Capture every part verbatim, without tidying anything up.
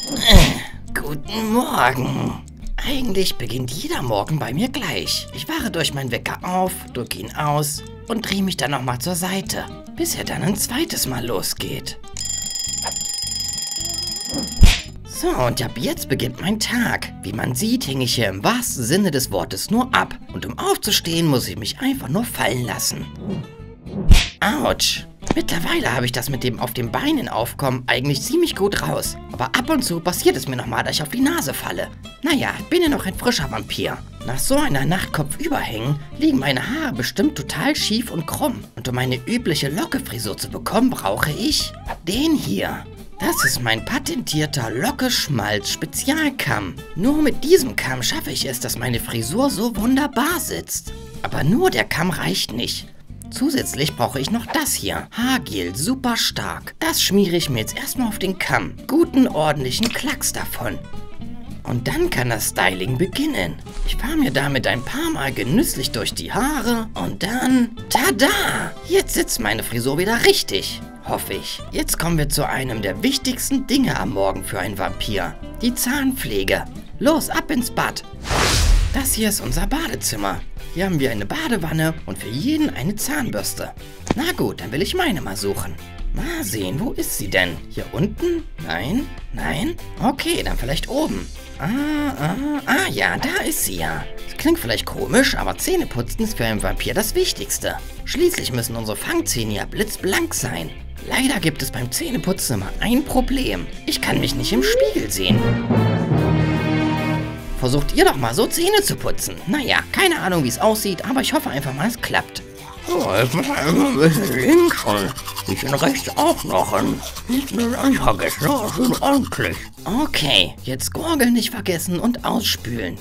Äh, guten Morgen. Eigentlich beginnt jeder Morgen bei mir gleich. Ich wache durch meinen Wecker auf, drücke ihn aus und drehe mich dann nochmal zur Seite, bis er dann ein zweites Mal losgeht. So, und ab jetzt beginnt mein Tag. Wie man sieht, hänge ich hier im wahrsten Sinne des Wortes nur ab. Und um aufzustehen, muss ich mich einfach nur fallen lassen. Autsch. Mittlerweile habe ich das mit dem auf den Beinen aufkommen eigentlich ziemlich gut raus. Aber ab und zu passiert es mir nochmal, dass ich auf die Nase falle. Naja, bin ja noch ein frischer Vampir. Nach so einer Nacht kopfüber hängen, liegen meine Haare bestimmt total schief und krumm. Und um meine übliche Lockefrisur zu bekommen, brauche ich den hier. Das ist mein patentierter Locke-Schmalz-Spezialkamm. Nur mit diesem Kamm schaffe ich es, dass meine Frisur so wunderbar sitzt. Aber nur der Kamm reicht nicht. Zusätzlich brauche ich noch das hier. Haargel, super stark. Das schmiere ich mir jetzt erstmal auf den Kamm. Guten, ordentlichen Klacks davon. Und dann kann das Styling beginnen. Ich fahre mir damit ein paar Mal genüsslich durch die Haare und dann... Tada! Jetzt sitzt meine Frisur wieder richtig. Hoffe ich. Jetzt kommen wir zu einem der wichtigsten Dinge am Morgen für einen Vampir. Die Zahnpflege. Los, ab ins Bad. Das hier ist unser Badezimmer. Hier haben wir eine Badewanne und für jeden eine Zahnbürste. Na gut, dann will ich meine mal suchen. Mal sehen, wo ist sie denn? Hier unten? Nein? Nein? Okay, dann vielleicht oben. Ah, ah, ah ja, da ist sie ja. Das klingt vielleicht komisch, aber Zähneputzen ist für einen Vampir das Wichtigste. Schließlich müssen unsere Fangzähne ja blitzblank sein. Leider gibt es beim Zähneputzen immer ein Problem. Ich kann mich nicht im Spiegel sehen. Versucht ihr doch mal so Zähne zu putzen. Naja, keine Ahnung wie es aussieht, aber ich hoffe einfach mal, es klappt. Oh, ich muss ein bisschen links und ich bin rechts auch noch und nicht nur nicht vergessen, ja, schön ordentlich. Okay, jetzt Gurgeln nicht vergessen und ausspülen.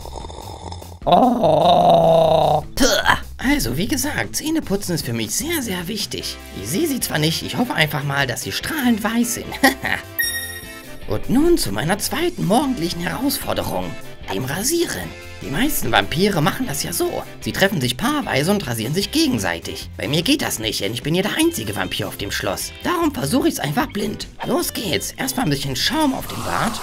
Oh. Puh. Also, wie gesagt, Zähneputzen ist für mich sehr, sehr wichtig. Ich sehe sie zwar nicht, ich hoffe einfach mal, dass sie strahlend weiß sind. Und nun zu meiner zweiten morgendlichen Herausforderung, dem Rasieren. Die meisten Vampire machen das ja so. Sie treffen sich paarweise und rasieren sich gegenseitig. Bei mir geht das nicht, denn ich bin ja der einzige Vampir auf dem Schloss. Darum versuche ich es einfach blind. Los geht's. Erstmal ein bisschen Schaum auf dem Bart.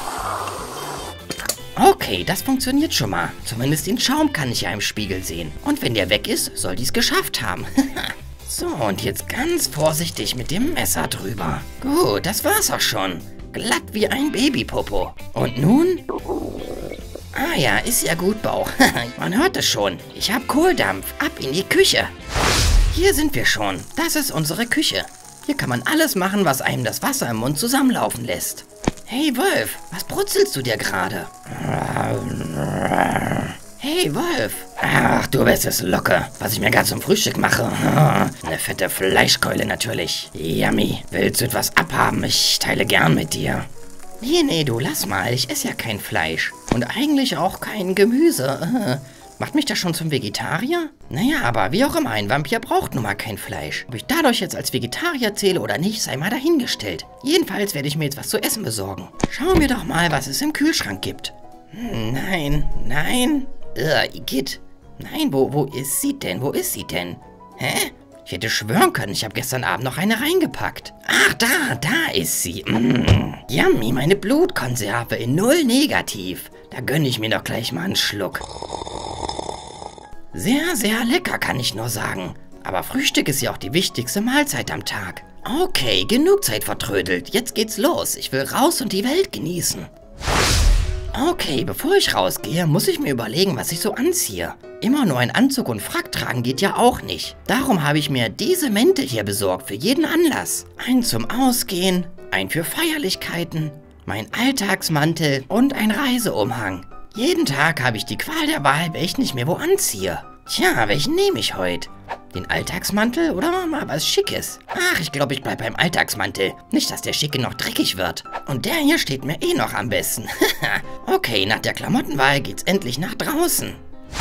Okay, das funktioniert schon mal. Zumindest den Schaum kann ich ja im Spiegel sehen. Und wenn der weg ist, soll die es geschafft haben. So, und jetzt ganz vorsichtig mit dem Messer drüber. Gut, das war's auch schon. Glatt wie ein Babypopo. Und nun? Ah ja, ist ja gut, Bauch. Man hört es schon. Ich hab Kohldampf. Ab in die Küche. Hier sind wir schon. Das ist unsere Küche. Hier kann man alles machen, was einem das Wasser im Mund zusammenlaufen lässt. Hey, Wolf, was brutzelst du dir gerade? Hey, Wolf. Ach, du bist es, Locke, was ich mir gerade zum Frühstück mache. Eine fette Fleischkeule natürlich. Yummy. Willst du etwas abhaben? Ich teile gern mit dir. Nee, nee, du lass mal. Ich esse ja kein Fleisch. Und eigentlich auch kein Gemüse. Macht mich das schon zum Vegetarier? Naja, aber wie auch immer, ein Vampir braucht nun mal kein Fleisch. Ob ich dadurch jetzt als Vegetarier zähle oder nicht, sei mal dahingestellt. Jedenfalls werde ich mir jetzt was zu essen besorgen. Schauen wir doch mal, was es im Kühlschrank gibt. Hm, nein, nein. Ugh, Igitt. Nein, wo, wo ist sie denn? Wo ist sie denn? Hä? Ich hätte schwören können, ich habe gestern Abend noch eine reingepackt. Ach, da, da ist sie. Mm. Yummy, meine Blutkonserve in null negativ. Da gönne ich mir doch gleich mal einen Schluck. Sehr, sehr lecker, kann ich nur sagen. Aber Frühstück ist ja auch die wichtigste Mahlzeit am Tag. Okay, genug Zeit vertrödelt. Jetzt geht's los. Ich will raus und die Welt genießen. Okay, bevor ich rausgehe, muss ich mir überlegen, was ich so anziehe. Immer nur ein Anzug und Frack tragen geht ja auch nicht. Darum habe ich mir diese Mäntel hier besorgt für jeden Anlass. Einen zum Ausgehen, einen für Feierlichkeiten, mein Alltagsmantel und ein Reiseumhang. Jeden Tag habe ich die Qual der Wahl, welchen ich mir wo anziehe. Tja, welchen nehme ich heute? Den Alltagsmantel oder mal was Schickes? Ach, ich glaube, ich bleibe beim Alltagsmantel. Nicht, dass der Schicke noch dreckig wird. Und der hier steht mir eh noch am besten. Okay, nach der Klamottenwahl geht's endlich nach draußen.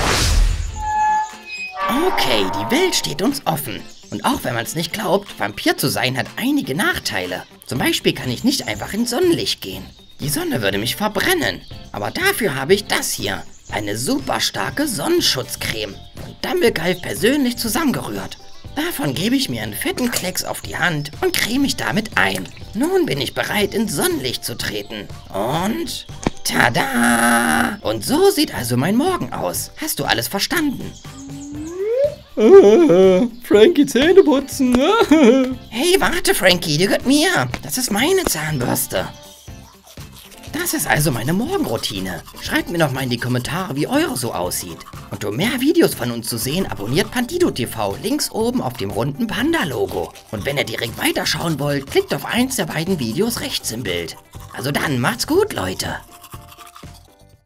Okay, die Welt steht uns offen. Und auch wenn man es nicht glaubt, Vampir zu sein hat einige Nachteile. Zum Beispiel kann ich nicht einfach ins Sonnenlicht gehen. Die Sonne würde mich verbrennen. Aber dafür habe ich das hier. Eine super starke Sonnenschutzcreme. Von Dumbledore persönlich zusammengerührt. Davon gebe ich mir einen fetten Klecks auf die Hand und creme mich damit ein. Nun bin ich bereit, ins Sonnenlicht zu treten. Und... tada! Und so sieht also mein Morgen aus. Hast du alles verstanden? Ah, Frankie, Zähne putzen. Hey, warte, Frankie, die gehört mir. Das ist meine Zahnbürste. Das ist also meine Morgenroutine. Schreibt mir doch mal in die Kommentare, wie eure so aussieht. Und um mehr Videos von uns zu sehen, abonniert Pandido T V links oben auf dem runden Panda-Logo. Und wenn ihr direkt weiterschauen wollt, klickt auf eins der beiden Videos rechts im Bild. Also dann, macht's gut, Leute.